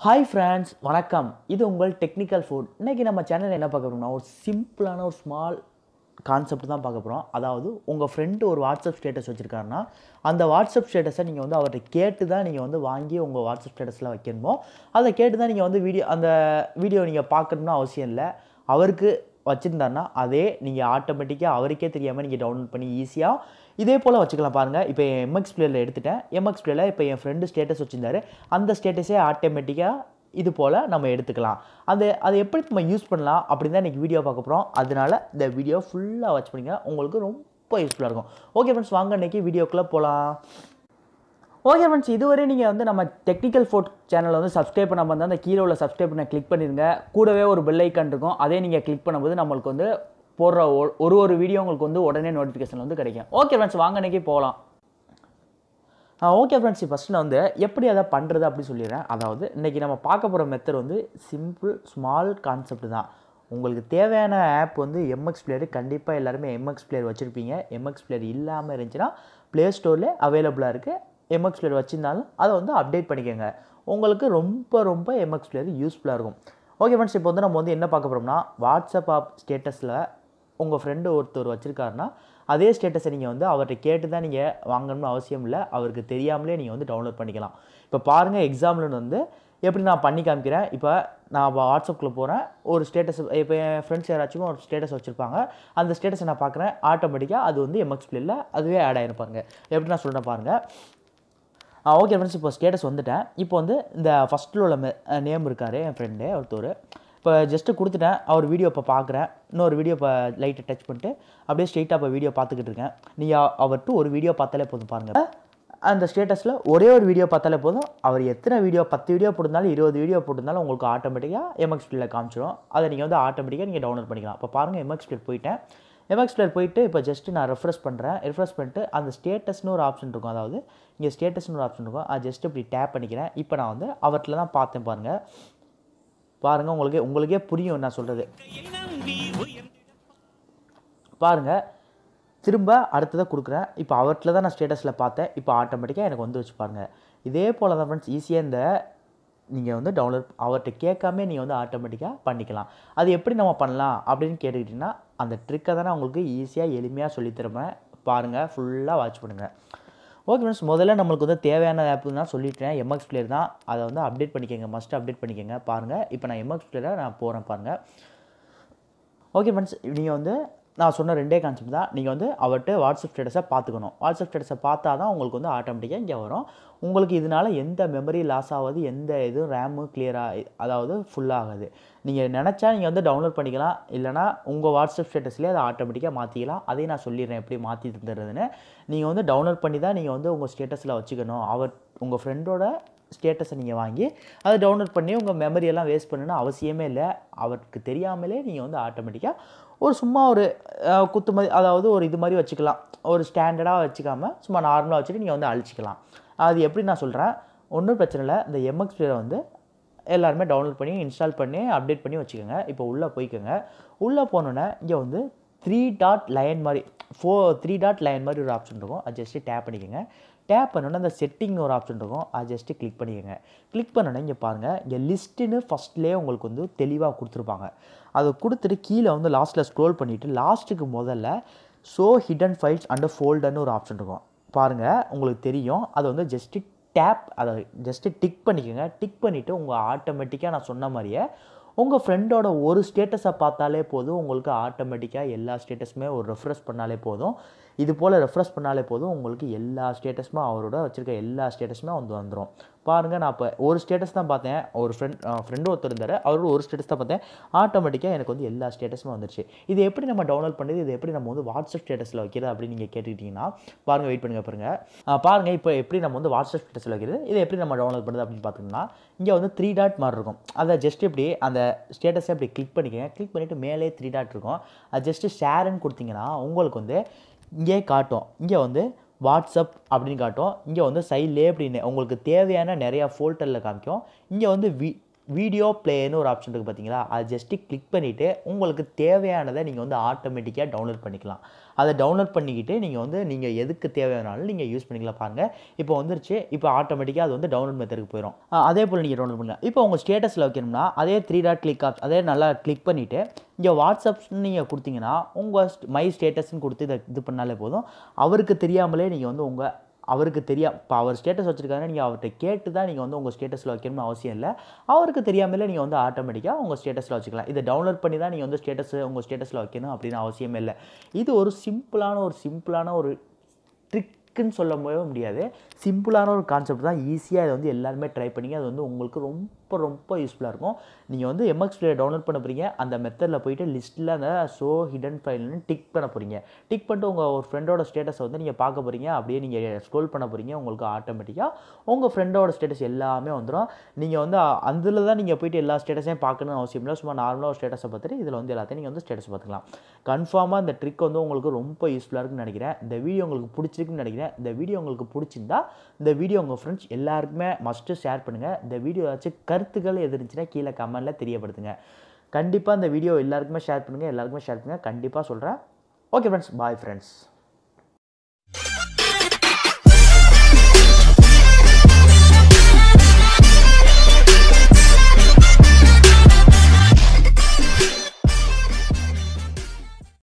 Hi friends, வணக்கம். இது உங்கள் டெக்னிக்கல் ஃபுட். இன்றைக்கி நம்ம சேனலில் என்ன பார்க்க போகிறோம்னா, ஒரு சிம்பிளான ஒரு ஸ்மால் கான்செப்ட் தான் பார்க்க போகிறோம். அதாவது உங்கள் ஃப்ரெண்டு ஒரு வாட்ஸ்அப் ஸ்டேட்டஸ் வச்சுருக்காருன்னா, அந்த வாட்ஸ்அப் ஸ்டேட்டஸை நீங்கள் வந்து அவர்கிட்ட கேட்டு தான் நீங்கள் வந்து வாங்கி உங்கள் வாட்ஸ்அப் ஸ்டேட்டஸில் வைக்கணுமோ, அதை கேட்டு தான் நீங்கள் வந்து அந்த வீடியோ நீங்கள் பார்க்கணும்னு அவசியம் இல்லை. அவருக்கு வச்சுருந்தாருன்னா அதே நீங்கள் ஆட்டோமேட்டிக்காக அவருக்கே தெரியாமல் நீங்கள் டவுன்லோட் பண்ணி ஈஸியாக இதே போல் வச்சுக்கலாம். பாருங்கள், இப்போ எம்எக்ஸ் பிளேயரில் எடுத்துட்டேன். எம்எக்ஸ் பிளேயரில் இப்போ என் ஃப்ரெண்டு ஸ்டேட்டஸ் வச்சுருந்தாரு. அந்த ஸ்டேட்டஸே ஆட்டோமேட்டிக்காக இது போல் நம்ம எடுத்துக்கலாம். அதை எப்படி நம்ம யூஸ் பண்ணலாம் அப்படின்னு தான் இன்றைக்கி வீடியோ பார்க்க போகிறோம். அதனால் இந்த வீடியோ ஃபுல்லாக வாட்ச் பண்ணிங்க, உங்களுக்கு ரொம்ப யூஸ்ஃபுல்லாக இருக்கும். ஓகே ஃப்ரெண்ட்ஸ், வாங்க இன்றைக்கி வீடியோக்குள்ளே போகலாம். ஓகே ஃப்ரெண்ட்ஸ், இதுவரை நீங்கள் வந்து நம்ம டெக்னிக்கல் ஃபோர்ட் சேனலை வந்து சப்ஸ்கிரைப் பண்ணாமல் இருந்தால் அந்த கீழே உள்ள சப்ஸ்கிரைப் பண்ண கிளிக் பண்ணிடுங்க. கூடவே ஒரு பெல் ஐக்கான் இருக்கும், அதே நீங்கள் கிளிக் பண்ணும்போது நம்மளுக்கு வந்து போடுற ஒரு வீடியோ உங்களுக்கு வந்து உடனே நோட்டிஃபிகேஷன் வந்து கிடைக்கும். ஓகே ஃப்ரெண்ட்ஸ், வாங்க இன்றைக்கி போகலாம். ஓகே ஃப்ரெண்ட்ஸ், ஃபஸ்ட்டு நான் வந்து எப்படி அதை பண்ணுறது அப்படி சொல்லிடுறேன். அதாவது இன்றைக்கி நம்ம பார்க்க போகிற மெத்தட் வந்து சிம்பிள் ஸ்மால் கான்செப்ட் தான். உங்களுக்கு தேவையான ஆப் வந்து எம்எக்ஸ் பிளேயர். கண்டிப்பாக எல்லாருமே எம்எக்ஸ் பிளேயர் வச்சுருப்பீங்க. எம்எக்ஸ் பிளேயர் இல்லாமல் இருந்துச்சுன்னா ப்ளே ஸ்டோரில் அவைலபிளாக இருக்குது. எம்எக்ஸ் பிளேயர் வச்சுருந்தாலும் அதை வந்து அப்டேட் பண்ணிக்கோங்க. உங்களுக்கு ரொம்ப எம்எக்ஸ் பிளேயர் யூஸ்ஃபுல்லாக இருக்கும். ஓகே ஃப்ரெண்ட்ஸ், இப்போ வந்து நம்ம வந்து என்ன பார்க்க போகிறோம்னா, வாட்ஸ்அப் ஆப் ஸ்டேட்டஸில் உங்கள் ஃப்ரெண்டு ஒருத்தர் வச்சுருக்காருன்னா அதே ஸ்டேட்டஸை நீங்கள் வந்து அவர்கிட்ட கேட்டு தான் நீங்கள் வாங்கணும்னு அவசியம் இல்லை. அவருக்கு தெரியாமலே நீங்கள் வந்து டவுன்லோட் பண்ணிக்கலாம். இப்போ பாருங்கள், எக்ஸாம்பிள் வந்து எப்படி நான் பண்ணி காமிக்கிறேன். இப்போ நான் வாட்ஸ்அப்பில் போகிறேன், ஒரு ஸ்டேட்டஸ், இப்போ என் ஃப்ரெண்ட்ஸ் யாராச்சும் ஒரு ஸ்டேட்டஸ் வச்சுருப்பாங்க. அந்த ஸ்டேட்டஸை நான் பார்க்குறேன், ஆட்டோமேட்டிக்காக அது வந்து எம்எக்ஸ் பிளேயரில் அதுவே ஆட் ஆகிருப்பாங்க. எப்படி நான் சொல்கிறேன் பாருங்கள். ஓகே ஃப்ரெண்ட்ஸ், இப்போ ஸ்டேட்டஸ் வந்துட்டேன். இப்போ வந்து இந்த ஃபஸ்ட்டில் உள்ள நேம் இருக்கார் என் ஃப்ரெண்டு ஒருத்தர். இப்போ ஜஸ்ட்டு கொடுத்துட்டேன். அவர் வீடியோ இப்போ பார்க்குறேன். இன்னொரு வீடியோ இப்போ லைட்டை டச் பண்ணிட்டு அப்படியே ஸ்ட்ரெயிட்டாக இப்போ வீடியோ பார்த்துக்கிட்டு இருக்கேன். நீங்கள் அவர்கிட்ட ஒரு வீடியோ பார்த்தாலே போதும். பாருங்கள், அந்த ஸ்டேட்டஸில் ஒரே ஒரு வீடியோ பார்த்தாலே போதும். அவர் எத்தனை வீடியோ, 10 வீடியோ போட்டிருந்தாலும் 20 வீடியோ போட்டிருந்தாலும் உங்களுக்கு ஆட்டோமேட்டிக்காக எம்எக்ஸ் பிளேயரில் காமிச்சிடும். அதை நீங்கள் வந்து ஆட்டோமேட்டிக்காக நீங்கள் டவுன்லோட் பண்ணிக்கலாம். இப்போ பாருங்கள், எம்எக்ஸ் பிளேயர் போயிட்டேன். எம்எக்ஸ் பிளேயர் போயிட்டு இப்போ ஜஸ்ட்டு நான் ரெஃப்ரெஷ் பண்ணுறேன். ரெஃப்ரெஷ் பண்ணிட்டு அந்த ஸ்டேட்டஸ்னு ஒரு ஆப்ஷன் இருக்கும். அதாவது இங்கே ஸ்டேட்டஸ்னு ஒரு ஆப்ஷன் இருக்கும். அது ஜஸ்ட்டு இப்படி டேப் பண்ணிக்கிறேன். இப்போ நான் வந்து அவர்கிட்ட தான் பார்த்தேன். பாருங்கள், உங்களுக்கே புரியும் நான் சொல்கிறது. பாருங்கள், திரும்ப அடுத்ததாக கொடுக்குறேன். இப்போ அவர்கிட்ட தான் நான் ஸ்டேட்டஸில் பார்த்தேன். இப்போ ஆட்டோமேட்டிக்காக எனக்கு வந்து வச்சு பாருங்கள். இதே போல் தான் ஃப்ரெண்ட்ஸ், ஈஸியாக இந்த நீங்கள் வந்து டவுன்லோட் அவர்கிட்ட கேட்காமே நீங்கள் வந்து ஆட்டோமேட்டிக்காக பண்ணிக்கலாம். அது எப்படி நம்ம பண்ணலாம் அப்படின்னு கேட்டுக்கிட்டிங்கன்னா, அந்த ட்ரிக்கை தான் நான் உங்களுக்கு ஈஸியாக எளிமையாக சொல்லித்தருவேன். பாருங்கள், ஃபுல்லாக வாட்ச் பண்ணுங்கள். ஓகே ஃப்ரெண்ட்ஸ், முதல்ல நம்மளுக்கு வந்து தேவையான ஆப் தான் சொல்லிட்டேன். எம்எக்ஸ் பிளேயர் தான். அதை வந்து அப்டேட் பண்ணிக்கோங்க, மஸ்ட் அப்டேட் பண்ணிக்கோங்க. பாருங்கள், இப்போ நான் எம்எக்ஸ் பிளேயரை நான் போகிறேன். பாருங்கள். ஓகே ஃப்ரெண்ட்ஸ், நீங்கள் வந்து நான் சொன்ன ரெண்டே கான்செப்ட் தான். நீங்கள் வந்து அவர்கிட்ட வாட்ஸ்அப் ஸ்டேட்டஸை பார்த்துக்கணும். வாட்ஸ்அப் ஸ்டேட்டஸை பார்த்தா தான் உங்களுக்கு வந்து ஆட்டோமேட்டிக்காக இங்கே வரும். உங்களுக்கு இதனால் எந்த மெமரி லாஸ் ஆகாது, எந்த இதுவும் ரேமு கிளியராக, அதாவது ஃபுல்லாகாது. நீங்கள் நினச்சா நீங்கள் வந்து டவுன்லோட் பண்ணிக்கலாம். இல்லைனா உங்கள் வாட்ஸ்அப் ஸ்டேட்டஸ்லேயே அதை ஆட்டோமேட்டிக்காக மாற்றிக்கலாம். அதையும் நான் சொல்லிடுறேன் எப்படி மாற்றி தந்துடுறதுன்னு. நீங்கள் வந்து டவுன்லோட் பண்ணி தான் நீங்கள் வந்து உங்கள் ஸ்டேட்டஸில் வச்சுக்கணும். உங்கள் ஃப்ரெண்டோட ஸ்டேட்டஸை நீங்கள் வாங்கி அதை டவுன்லோட் பண்ணி உங்கள் மெமரியெல்லாம் வேஸ்ட் பண்ணணும்னு அவசியமே இல்லை. அவருக்கு தெரியாமலே நீங்கள் வந்து ஆட்டோமேட்டிக்காக சும்மா ஒரு குத்து மாதிரி, அதாவது ஒரு இது மாதிரி வச்சுக்கலாம். ஒரு ஸ்டாண்டர்டாக வச்சுக்காமல் சும்மா நார்மலாக வச்சுட்டு நீங்கள் வந்து அழிச்சிக்கலாம். அது எப்படி நான் சொல்கிறேன், ஒன்றும் பிரச்சனை இல்லை. இந்த எம்எக்ஸ் பிளேயரை வந்து எல்லாருமே டவுன்லோட் பண்ணி இன்ஸ்டால் பண்ணி அப்டேட் பண்ணி வச்சுக்கோங்க. இப்போ உள்ளே போய்க்கோங்க. உள்ளே போனோன்னே இங்கே வந்து 3 டாட் லைன் மாதிரி ஒரு ஆப்ஷன் இருக்கும். அது ஜஸ்ட்டு டேப் பண்ணிக்கோங்க. டேப் பண்ணோன்னே அந்த செட்டிங்னு ஒரு ஆப்ஷன் இருக்கும். அது ஜஸ்ட்டு கிளிக் பண்ணிக்கோங்க. கிளிக் பண்ணோன்னே இங்கே பாருங்கள், இங்கே லிஸ்ட்டுன்னு ஃபஸ்ட்லேயே உங்களுக்கு வந்து தெளிவாக கொடுத்துருப்பாங்க. அதை கொடுத்துட்டு கீழே வந்து லாஸ்ட்டில் ஸ்க்ரோல் பண்ணிவிட்டு லாஸ்ட்டுக்கு முதல்ல ஷோ ஹிடன் ஃபைல்ஸ் அண்ட் ஃபோல்டர்னு ஒரு ஆப்ஷன் இருக்கும். பாருங்கள், உங்களுக்கு தெரியும். அதை வந்து அதை ஜஸ்ட்டு டிக் பண்ணிக்கோங்க. டிக் பண்ணிவிட்டு உங்கள் ஆட்டோமேட்டிக்காக நான் சொன்ன மாதிரியே உங்கள் ஃப்ரெண்டோட ஒரு ஸ்டேட்டஸை பார்த்தாலே போதும். உங்களுக்கு ஆட்டோமேட்டிக்காக எல்லா ஸ்டேட்டஸுமே ஒரு ரெஃப்ரெஷ் பண்ணாலே போதும். இது போல் ரெஃப்ரெஷ் பண்ணாலே போதும், உங்களுக்கு எல்லா ஸ்டேட்டஸுமே அவரோட வச்சுருக்க எல்லா ஸ்டேட்டஸுமே வந்துடும். பாருங்கள், நான் இப்போ ஒரு ஸ்டேட்டஸ் தான் பார்த்தேன். ஒரு ஃப்ரெண்டு ஒருத்தர் இருந்தார், அவரோட ஒரு ஸ்டேட்டஸ் தான் பார்த்தேன். ஆட்டோமேட்டிக்காக எனக்கு வந்து எல்லா ஸ்டேட்டஸுமே வந்துருச்சு. இது எப்படி நம்ம டவுன்லோட் பண்ணுறது, இது எப்படி நம்ம வந்து வாட்ஸ்அப் ஸ்டேட்டஸில் வைக்கிறது அப்படின்னு நீங்கள் கேட்டுக்கிட்டிங்கன்னா, பாருங்கள், வெயிட் பண்ணுங்கள். பாருங்கள், இப்போ எப்படி நம்ம வந்து வாட்ஸ்அப் ஸ்டேட்டஸில் வைக்கிறது, இதை எப்படி நம்ம டவுன்லோட் பண்ணுறது அப்படின்னு பார்த்தீங்கன்னா, இங்கே வந்து 3 டாட் மாதிரி இருக்கும். அதை ஜஸ்ட் இப்படி அந்த ஸ்டேட்டஸை இப்படி கிளிக் பண்ணிக்கங்க. கிளிக் பண்ணிவிட்டு மேலே 3 டாட் இருக்கும். அது ஜஸ்ட்டு ஷேருன்னு கொடுத்தீங்கன்னா உங்களுக்கு வந்து இங்கே காட்டும். இங்கே வந்து வாட்ஸ்அப் அப்படின்னு காட்டும். இங்கே வந்து சைட்லேயே இப்படி உங்களுக்கு தேவையான நிறையா ஃபோல்டரில் காமிக்கும். இங்கே வந்து வீடியோ ப்ளேன்னு ஒரு ஆப்ஷன் இருக்குது பார்த்தீங்களா, அதை ஜஸ்ட்டு கிளிக் பண்ணிவிட்டு உங்களுக்கு தேவையானதை நீங்கள் வந்து ஆட்டோமேட்டிக்காக டவுன்லோட் பண்ணிக்கலாம். அதை டவுன்லோட் பண்ணிக்கிட்டு நீங்கள் வந்து நீங்கள் எதுக்கு தேவையானாலும் நீங்கள் யூஸ் பண்ணிக்கலாம். பாருங்கள் இப்போ வந்துருச்சு. இப்போ ஆட்டோமேட்டிக்காக அது வந்து டவுன்லோட் மெத்தடுக்கு போயிடும். அதே போல் நீங்கள் டவுன்லோட் பண்ணலாம். இப்போ உங்கள் ஸ்டேட்டஸில் வைக்கணும்னா அதே 3 டாட் கிளிக் அதே நல்லா கிளிக் பண்ணிவிட்டு இங்கே வாட்ஸ்அப்ஸ்ன்னு நீங்கள் கொடுத்தீங்கன்னா உங்கள் மை ஸ்டேட்டஸ்ன்னு கொடுத்து இதை இது பண்ணாலே போதும். அவருக்கு தெரியாமலே நீங்கள் வந்து அவருக்கு இப்போ அவர் ஸ்டேட்டஸ் வச்சுருக்காங்க, நீங்கள் அவர்கிட்ட கேட்டு தான் நீங்கள் வந்து உங்கள் ஸ்டேட்டஸில் வைக்கணும்னு அவசியம் இல்லை. அவருக்கு தெரியாமலே நீங்கள் வந்து ஆட்டோமேட்டிக்காக உங்கள் ஸ்டேட்டஸில் வச்சுக்கலாம். இதை டவுன்லோட் பண்ணி தான் நீங்கள் வந்து உங்கள் ஸ்டேட்டஸில் வைக்கணும் அப்படின்னு அவசியமே இல்லை. இது ஒரு சிம்பிளான ஒரு ட்ரிக்குன்னு சொல்ல முடியாது. சிம்பிளான ஒரு கான்செப்ட் தான். ஈஸியாக இதை வந்து எல்லாருமே ட்ரை பண்ணிங்க. அது வந்து உங்களுக்கு ரொம்ப யூஸ்ஃபுல்லாக இருக்கும். நீங்கள் வந்து எம்எக்ஸ் ப்ளேயர் டவுன்லோட் பண்ண போகிறீங்க. அந்த மெத்தடில் போய்ட்டு லிஸ்ட்டில் அந்த ஷோ ஹிடன் ஃபைல்னு டிக் பண்ண போகிறீங்க. டிக் பண்ணிட்டு உங்கள் ஒரு ஃப்ரெண்டோட ஸ்டேட்டஸை வந்து நீங்கள் பார்க்க போகிறீங்க. அப்படியே நீங்கள் ஸ்க்ரோல் பண்ண போகிறீங்க. உங்களுக்கு ஆட்டோமேட்டிக்காக உங்கள் ஃப்ரெண்டோட ஸ்டேட்டஸ் எல்லாமே வந்துடும். நீங்கள் வந்து அதில் தான் நீங்கள் போய்ட்டு எல்லா ஸ்டேட்டஸையும் பார்க்கணும்னு அவசியம் இல்லை. சும்மா நார்மலாக ஒரு ஸ்டேட்டஸை பார்த்துட்டு இதில் வந்து எல்லாத்தையும் நீங்கள் வந்து ஸ்டேட்டஸ் பார்த்துக்கலாம். கன்ஃபார்மாக இந்த ட்ரிக் வந்து உங்களுக்கு ரொம்ப யூஸ்ஃபுல்லாக இருக்குன்னு நினைக்கிறேன். இந்த வீடியோ உங்களுக்கு பிடிச்சிருக்குன்னு நினைக்கிறேன். இந்த வீடியோ உங்களுக்கு பிடிச்சிருந்தா இந்த வீடியோ உங்கள் ஃப்ரெண்ட்ஸ் எல்லாருக்குமே மஸ்ட்டு ஷேர் பண்ணுங்கள். இந்த வீடியோ ஏதாச்சும் கருத்துக்கள் எது இருந்துச்சுன்னா கீழே கமெண்ட்டில் தெரியப்படுத்துங்க. கண்டிப்பாக இந்த வீடியோ எல்லாருக்குமே ஷேர் பண்ணுங்கள். கண்டிப்பாக சொல்கிறேன். Okay friends, bye friends.